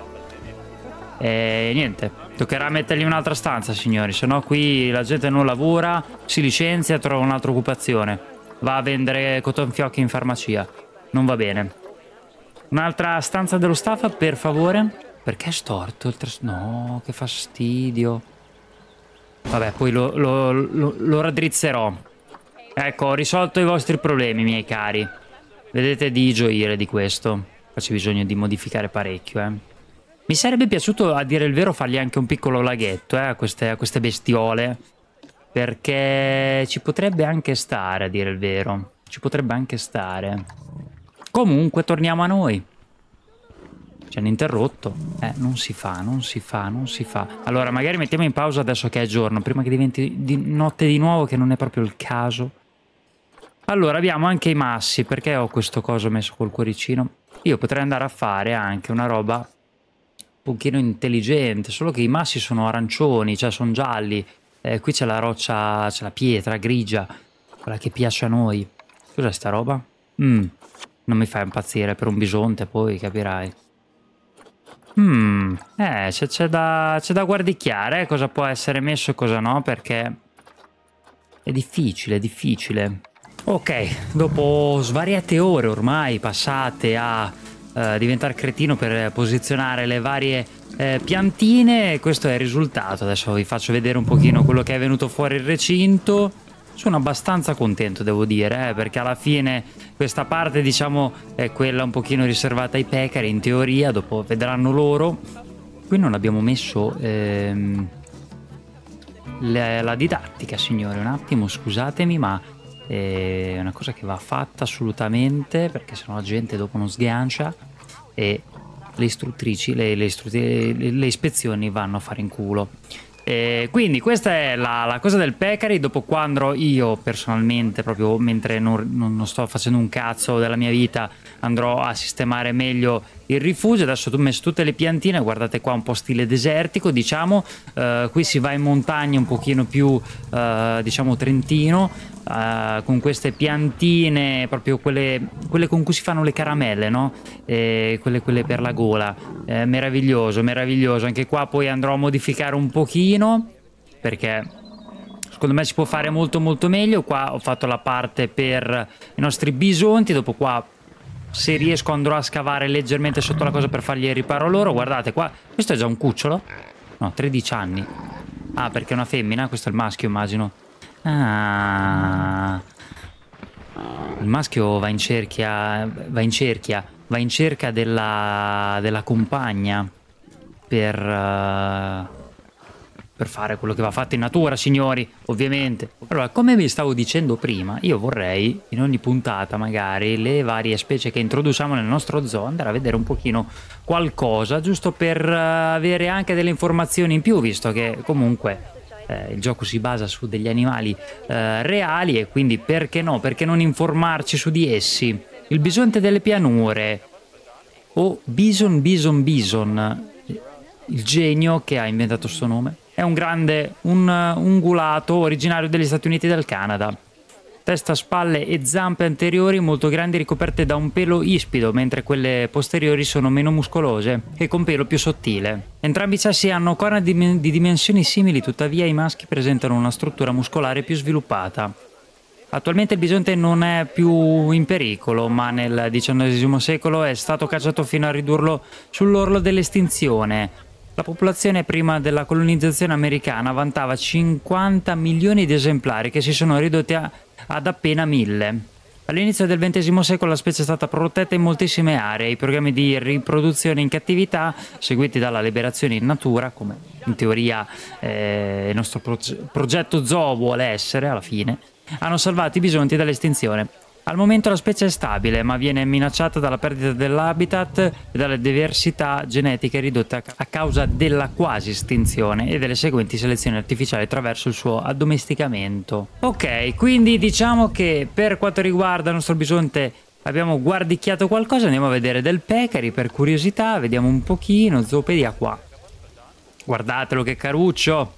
E niente, toccherà mettergli un'altra stanza, signori. Se no qui la gente non lavora, si licenzia, trova un'altra occupazione. Va a vendere cotton fiocchi in farmacia. Non va bene. Un'altra stanza dello staff, per favore. Perché è storto il tras... No, che fastidio. Vabbè, poi lo, lo, lo, lo raddrizzerò. Ecco, ho risolto i vostri problemi, miei cari. Vedete di gioire di questo. Qua c'è bisogno di modificare parecchio, eh. Mi sarebbe piaciuto, a dire il vero, fargli anche un piccolo laghetto, eh, a queste, a queste bestiole. Perché ci potrebbe anche stare, a dire il vero. Ci potrebbe anche stare. Comunque torniamo a noi. Ci hanno interrotto. Eh, non si fa, non si fa, non si fa. Allora magari mettiamo in pausa adesso che è giorno, prima che diventi di notte di nuovo, che non è proprio il caso. Allora abbiamo anche i massi. Perché ho questo coso messo col cuoricino? Io potrei andare a fare anche una roba un pochino intelligente. Solo che i massi sono arancioni, cioè sono gialli. Eh, qui c'è la roccia, c'è la pietra grigia, quella che piace a noi. Cos'è sta roba? Mmm. Non mi fa impazzire per un bisonte, poi capirai. Hmm, eh, c'è da, c'è da guardicchiare, eh, cosa può essere messo e cosa no, perché è difficile, è difficile. Ok, dopo svariate ore ormai passate a eh, diventare cretino per posizionare le varie eh, piantine, questo è il risultato. Adesso vi faccio vedere un pochino quello che è venuto fuori il recinto. Sono abbastanza contento, devo dire, eh, perché alla fine questa parte, diciamo, è quella un pochino riservata ai pecari, in teoria, dopo vedranno loro. Qui non abbiamo messo ehm, la, la didattica, signore, un attimo, scusatemi, ma è una cosa che va fatta assolutamente, perché sennò la gente dopo non sgancia e le istruttrici, le, le, istruttrici, le, le ispezioni vanno a fare in culo. E quindi questa è la, la cosa del pecari. Dopo qua andrò io personalmente, proprio mentre non, non sto facendo un cazzo della mia vita, andrò a sistemare meglio il rifugio. Adesso ho messo tutte le piantine, guardate qua, un po' stile desertico, diciamo. Uh, qui si va in montagna un pochino più, uh, diciamo, trentino, uh, con queste piantine, proprio quelle, quelle con cui si fanno le caramelle, no? E quelle, quelle per la gola. Eh, meraviglioso, meraviglioso. Anche qua poi andrò a modificare un pochino, perché secondo me si può fare molto molto meglio. Qua ho fatto la parte per i nostri bisonti, dopo qua se riesco andrò a scavare leggermente sotto la cosa per fargli il riparo loro. Guardate qua, questo è già un cucciolo? No, tredici anni. Ah, perché è una femmina? Questo è il maschio, immagino. Ah, il maschio va in cerchia, va in cerchia, va in cerca della, della compagna per, uh, per fare quello che va fatto in natura, signori, ovviamente. Allora, come vi stavo dicendo prima, io vorrei in ogni puntata magari le varie specie che introduciamo nel nostro zoo andare a vedere un pochino qualcosa, giusto per uh, avere anche delle informazioni in più, visto che comunque Eh, il gioco si basa su degli animali eh, reali, e quindi perché no, perché non informarci su di essi. Il bisonte delle pianure, o Bison Bison Bison, il genio che ha inventato questo nome, è un grande un ungulato originario degli Stati Uniti e del Canada. Testa, spalle e zampe anteriori molto grandi, ricoperte da un pelo ispido, mentre quelle posteriori sono meno muscolose e con pelo più sottile. Entrambi i sessi hanno corna di, di dimensioni simili, tuttavia i maschi presentano una struttura muscolare più sviluppata. Attualmente il bisonte non è più in pericolo, ma nel diciannovesimo secolo è stato cacciato fino a ridurlo sull'orlo dell'estinzione. La popolazione prima della colonizzazione americana vantava cinquanta milioni di esemplari, che si sono ridotti a, ad appena mille. All'inizio del ventesimo secolo la specie è stata protetta in moltissime aree. I programmi di riproduzione in cattività, seguiti dalla liberazione in natura, come in teoria eh, il nostro proge- progetto zoo vuole essere alla fine, hanno salvato i bisonti dall'estinzione. Al momento la specie è stabile, ma viene minacciata dalla perdita dell'habitat e dalle diversità genetiche ridotte a causa della quasi estinzione e delle seguenti selezioni artificiali attraverso il suo addomesticamento. Ok, quindi diciamo che per quanto riguarda il nostro bisonte abbiamo guardicchiato qualcosa. Andiamo a vedere del pecari per curiosità, vediamo un pochino. Zoopedia qua. Guardatelo che caruccio!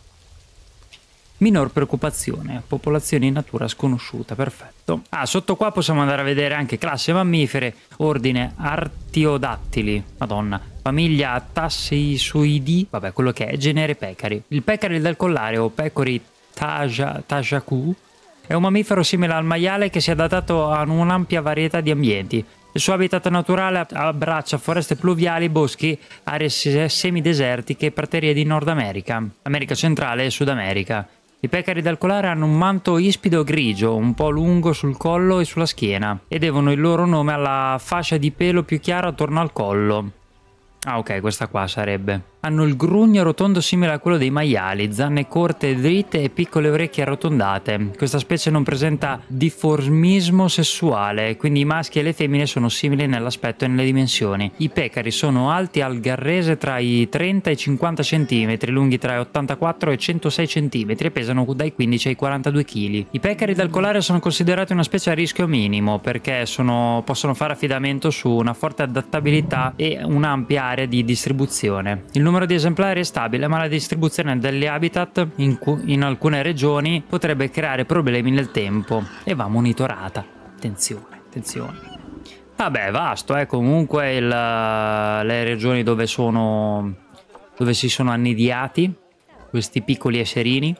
Minor preoccupazione, popolazione in natura sconosciuta, perfetto. Ah, sotto qua possiamo andare a vedere anche classe mammifere, ordine Artiodattili, madonna, famiglia Tassisuidi, vabbè, quello che è, genere pecari. Il pecari del collare o pecori taja, tajacu è un mammifero simile al maiale che si è adattato a un'ampia varietà di ambienti. Il suo habitat naturale abbraccia foreste pluviali, boschi, aree semidesertiche e praterie di Nord America, America centrale e Sud America. I pecari del collare hanno un manto ispido grigio, un po' lungo sul collo e sulla schiena, e devono il loro nome alla fascia di pelo più chiara attorno al collo. Ah, ok, questa qua sarebbe. Hanno il grugno rotondo simile a quello dei maiali, zanne corte e dritte e piccole orecchie arrotondate. Questa specie non presenta dimorfismo sessuale, quindi i maschi e le femmine sono simili nell'aspetto e nelle dimensioni. I pecari sono alti al garrese tra i trenta e i cinquanta centimetri, lunghi tra i ottantaquattro e i centosei centimetri e pesano dai quindici ai quarantadue chili. I pecari del collare sono considerati una specie a rischio minimo perché sono, possono fare affidamento su una forte adattabilità e un'ampia area di distribuzione. Il numero di esemplari è stabile, ma la distribuzione degli habitat in, in alcune regioni potrebbe creare problemi nel tempo e va monitorata. Attenzione, attenzione. Vabbè, vasto, eh, comunque il, le regioni dove sono, dove si sono annidiati questi piccoli esserini.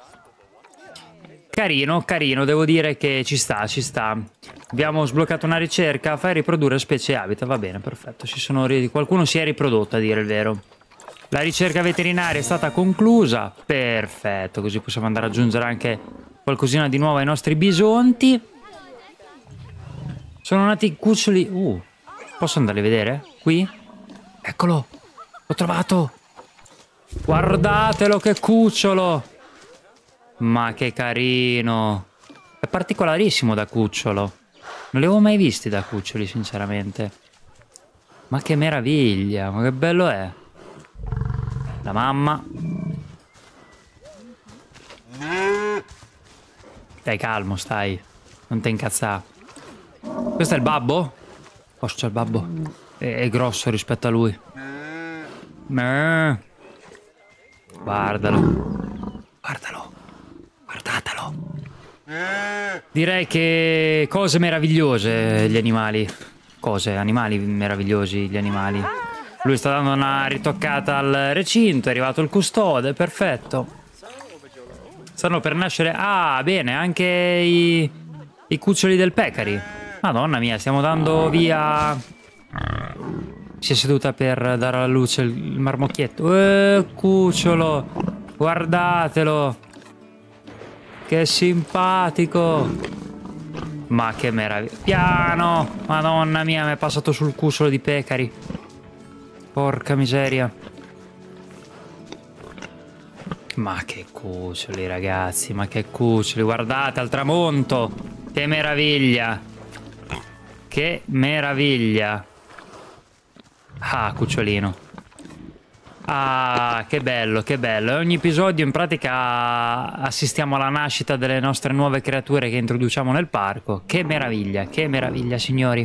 Carino, carino, devo dire che ci sta, ci sta. Abbiamo sbloccato una ricerca, fai riprodurre specie habitat, va bene, perfetto. Ci sono, qualcuno si è riprodotto, a dire il vero. La ricerca veterinaria è stata conclusa, perfetto, così possiamo andare ad aggiungere anche qualcosina di nuovo ai nostri bisonti. Sono nati cuccioli, uh, posso andare a vedere? Qui? Eccolo, l'ho trovato. Guardatelo che cucciolo. Ma che carino. È particolarissimo da cucciolo. Non li avevo mai visti da cuccioli, sinceramente. Ma che meraviglia. Ma che bello è. La mamma. Stai calmo, stai. Non ti incazzare. Questo è il babbo? Oh, c'è il babbo. È, è grosso rispetto a lui. Guardalo. Guardalo. Guardatelo. Direi che cose meravigliose gli animali. Cose, animali meravigliosi gli animali. Lui sta dando una ritoccata al recinto, è arrivato il custode, perfetto. Stanno per nascere... Ah, bene, anche i, i cuccioli del pecari. Madonna mia, stiamo dando via... Si è seduta per dare alla luce il, il marmocchietto. Eh, cucciolo, guardatelo. Che simpatico. Ma che meraviglia. Piano, madonna mia, mi è passato sul cucciolo di pecari. Porca miseria. Ma che cuccioli, ragazzi, ma che cuccioli. Guardate al tramonto. Che meraviglia. Che meraviglia. Ah, cucciolino. Ah, che bello, che bello. E ogni episodio in pratica assistiamo alla nascita delle nostre nuove creature che introduciamo nel parco. Che meraviglia, che meraviglia, signori.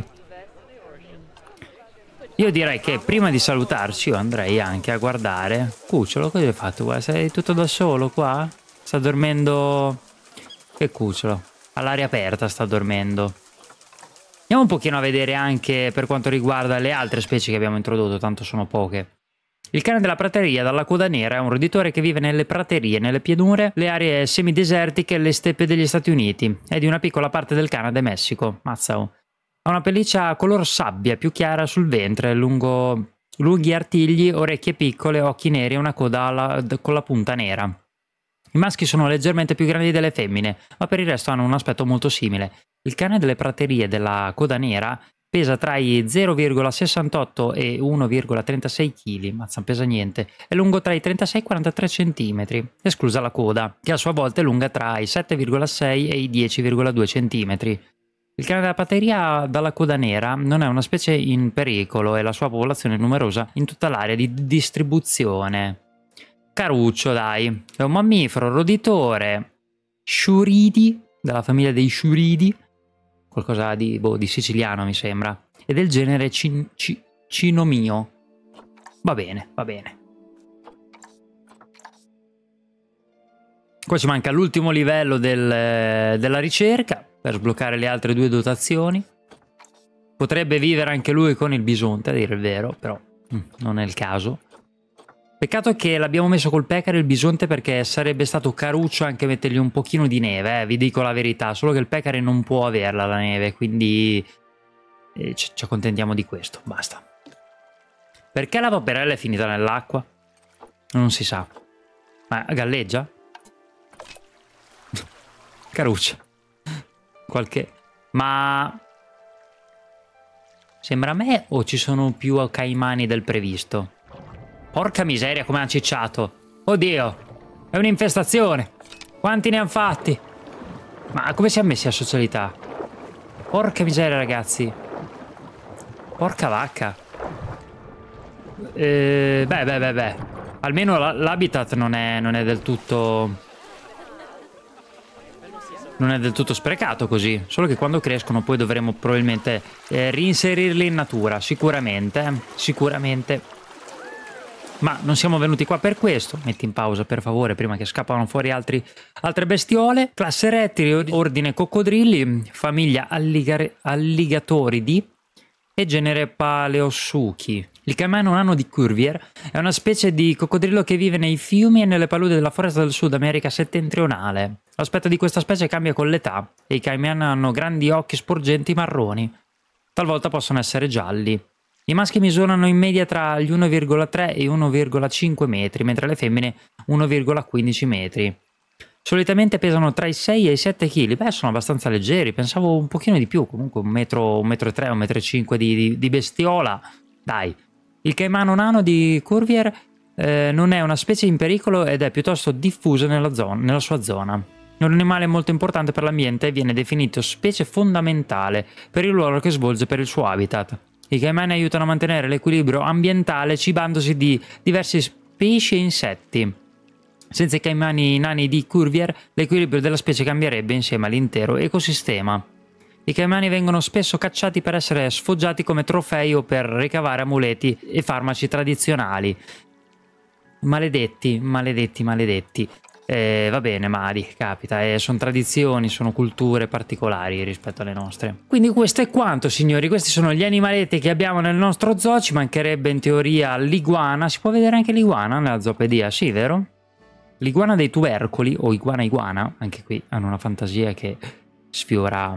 Io direi che prima di salutarci io andrei anche a guardare. Cucciolo, cosa hai fatto? Guarda, sei tutto da solo qua? Sta dormendo... Che cucciolo? All'aria aperta sta dormendo. Andiamo un pochino a vedere anche per quanto riguarda le altre specie che abbiamo introdotto, tanto sono poche. Il cane della prateria dalla coda nera è un roditore che vive nelle praterie, nelle pianure, le aree semidesertiche e le steppe degli Stati Uniti. È di una piccola parte del Canada e Messico. Mazzao. Ha una pelliccia color sabbia più chiara sul ventre, lungo, lunghi artigli, orecchie piccole, occhi neri e una coda alla, con la punta nera. I maschi sono leggermente più grandi delle femmine, ma per il resto hanno un aspetto molto simile. Il cane delle praterie della coda nera pesa tra i zero virgola sessantotto e uno virgola trentasei chili, mazza non pesa niente, è lungo tra i trentasei e i quarantatré centimetri, esclusa la coda, che a sua volta è lunga tra i sette virgola sei e i dieci virgola due centimetri. Il cane della prateria dalla coda nera non è una specie in pericolo e la sua popolazione è numerosa in tutta l'area di distribuzione. Caruccio, dai, è un mammifero roditore, sciuridi, dalla famiglia dei sciuridi, qualcosa di, boh, di siciliano mi sembra, e del genere cin, ci, cinomio. Va bene, va bene. Qua ci manca l'ultimo livello del, della ricerca per sbloccare le altre due dotazioni. Potrebbe vivere anche lui con il bisonte, a dire il vero, però mm, non è il caso. Peccato che l'abbiamo messo col pecare il bisonte, perché sarebbe stato caruccio anche mettergli un pochino di neve, eh, vi dico la verità, solo che il pecare non può averla la neve, quindi eh, ci, ci accontentiamo di questo, basta. Perché la paperella è finita nell'acqua? Non si sa. Ma galleggia? Caruccia. Qualche... Ma... Sembra a me o ci sono più caimani del previsto? Porca miseria come hanno cicciato. Oddio, è un'infestazione. Quanti ne hanno fatti? Ma come si è messi a socialità? Porca miseria, ragazzi. Porca vacca. Eh, beh, beh, beh, beh. Almeno l'habitat non è, non è del tutto... Non è del tutto sprecato così. Solo che quando crescono poi dovremo probabilmente eh, reinserirli in natura. Sicuramente, eh? Sicuramente. Ma non siamo venuti qua per questo. Metti in pausa per favore prima che scappano fuori altri, altre bestiole. Classe rettili, ordine coccodrilli, famiglia alligatori di e genere Paleosuchi. Il caimano nano di Cuvier è una specie di coccodrillo che vive nei fiumi e nelle paludi della foresta del Sud America settentrionale. L'aspetto di questa specie cambia con l'età e i caimani hanno grandi occhi sporgenti marroni. Talvolta possono essere gialli. I maschi misurano in media tra gli uno virgola tre e uno virgola cinque metri, mentre le femmine uno virgola quindici metri. Solitamente pesano tra i sei e i sette chili. Beh, sono abbastanza leggeri, pensavo un pochino di più, comunque un metro, un metro e tre, un metro e cinque di, di, di bestiola. Dai. Il caimano nano di Cuvier eh, non è una specie in pericolo ed è piuttosto diffusa nella, zona, nella sua zona. È un animale molto importante per l'ambiente e viene definito specie fondamentale per il ruolo che svolge per il suo habitat. I caimani aiutano a mantenere l'equilibrio ambientale cibandosi di diverse specie e insetti. Senza i caimani nani di Cuvier, l'equilibrio della specie cambierebbe insieme all'intero ecosistema. I caimani vengono spesso cacciati per essere sfoggiati come trofei o per ricavare amuleti e farmaci tradizionali. Maledetti, maledetti, maledetti. Eh, va bene, Mari, capita, eh, sono tradizioni, sono culture particolari rispetto alle nostre. Quindi questo è quanto, signori, questi sono gli animaletti che abbiamo nel nostro zoo. Ci mancherebbe in teoria l'iguana. Si può vedere anche l'iguana nella zoopedia, sì, vero? L'iguana dei tubercoli, o iguana iguana, anche qui hanno una fantasia che sfiora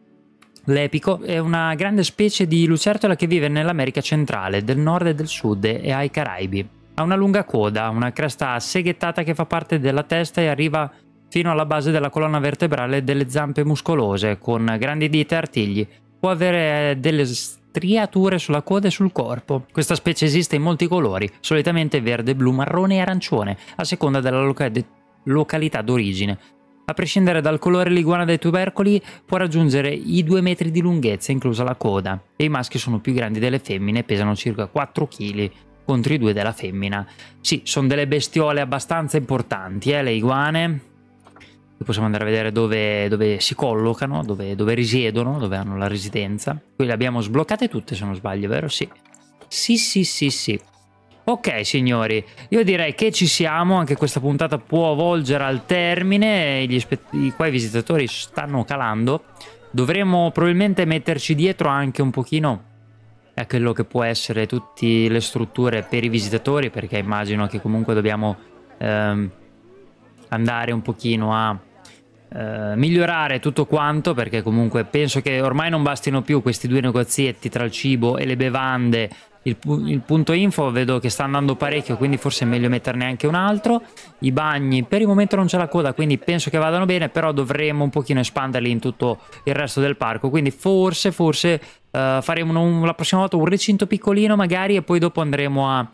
l'epico. È una grande specie di lucertola che vive nell'America centrale, del nord e del sud e ai Caraibi. Ha una lunga coda, una cresta seghettata che fa parte della testa e arriva fino alla base della colonna vertebrale delle zampe muscolose, con grandi dita e artigli. Può avere delle striature sulla coda e sul corpo. Questa specie esiste in molti colori, solitamente verde, blu, marrone e arancione, a seconda della loca località d'origine. A prescindere dal colore, l'iguana dei tubercoli può raggiungere i due metri di lunghezza, inclusa la coda, e i maschi sono più grandi delle femmine e pesano circa quattro chili. Contro i due della femmina. Sì, sono delle bestiole abbastanza importanti, eh, le iguane. Qui possiamo andare a vedere dove, dove si collocano, dove, dove risiedono, dove hanno la residenza. Qui le abbiamo sbloccate tutte, se non sbaglio, vero? Sì. Sì, sì, sì, sì. Ok, signori, io direi che ci siamo, anche questa puntata può volgere al termine, gli i, qua i visitatori stanno calando. Dovremmo probabilmente metterci dietro anche un pochino a quello che può essere tutte le strutture per i visitatori, perché immagino che comunque dobbiamo ehm, andare un pochino a eh, migliorare tutto quanto, perché comunque penso che ormai non bastino più questi due negozietti tra il cibo e le bevande. Il, il punto info vedo che sta andando parecchio, quindi forse è meglio metterne anche un altro. I bagni per il momento non c'è la coda, quindi penso che vadano bene, però dovremmo un pochino espanderli in tutto il resto del parco, quindi forse forse uh, faremo un, la prossima volta un recinto piccolino magari, e poi dopo andremo a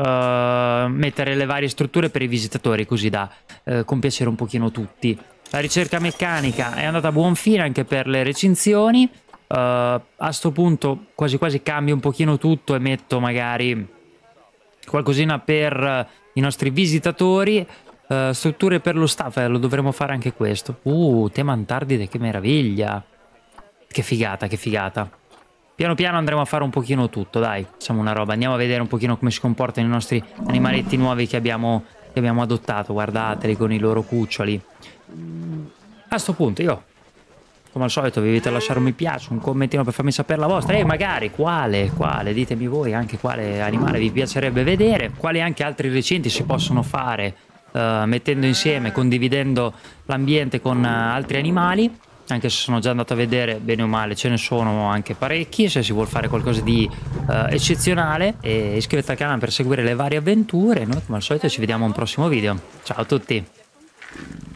uh, mettere le varie strutture per i visitatori, così da uh, compiacere un pochino tutti. La ricerca meccanica è andata a buon fine anche per le recinzioni. Uh, a sto punto quasi quasi cambio un pochino tutto e metto magari qualcosina per uh, i nostri visitatori. Uh, strutture per lo staff, eh, lo dovremo fare anche questo. Uh, tema Antardide, che meraviglia, che figata, che figata. Piano piano andremo a fare un pochino tutto, dai, facciamo una roba, andiamo a vedere un pochino come si comportano i nostri animaletti nuovi che abbiamo, che abbiamo adottato. Guardateli con i loro cuccioli. A sto punto io, come al solito, vi invito a lasciare un mi piace, un commentino per farmi sapere la vostra, e magari quale, quale, ditemi voi anche quale animale vi piacerebbe vedere, quali anche altri recinti si possono fare uh, mettendo insieme, condividendo l'ambiente con uh, altri animali, anche se sono già andato a vedere, bene o male ce ne sono anche parecchi. Se si vuol fare qualcosa di uh, eccezionale, e iscrivetevi al canale per seguire le varie avventure. Noi come al solito ci vediamo a un prossimo video, ciao a tutti.